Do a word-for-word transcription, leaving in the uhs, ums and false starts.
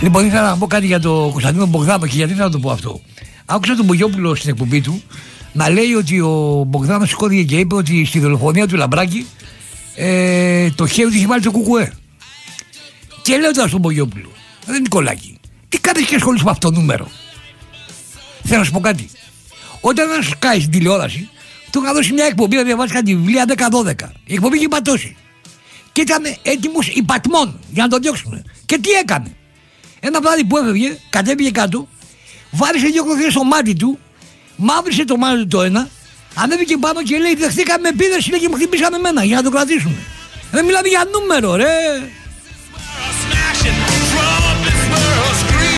Λοιπόν, ήθελα να πω κάτι για τον Κωνσταντίνο Μπογδάνο και γιατί θα το πω αυτό. Άκουσα τον Μπογιόπουλο στην εκπομπή του να λέει ότι ο Μπογδάνος σηκώθηκε και είπε ότι στη δολοφονία του Λαμπράκη ε, το χέρι του είχε βάλει το κουκουέ. Και λέω τώρα στον Μπογιόπουλο, δεν Νικολάκη, τι κάνεις και ασχολείσαι με αυτό το νούμερο. Θέλω να σου πω κάτι. Όταν ένα σκάει στην τηλεόραση, του είχα δώσει μια εκπομπή να διαβάσει κάτι βιβλία δέκα δώδεκα. Η εκπομπή είχε πατώσει. Και ήταν έτοιμος υπατμών για να τον διώξουν. Και τι έκανε. Ένα βράδυ που έφευγε, κατέβηκε κάτω, βάρισε δύο κλωθιές στο μάτι του, μαύρισε το μάτι του το ένα, ανέβηκε πάνω και λέει: δεχτήκαμε επίδεση και μου χτυπήσαμε εμένα για να το κρατήσουμε. Δεν μιλάμε για νούμερο, ρε.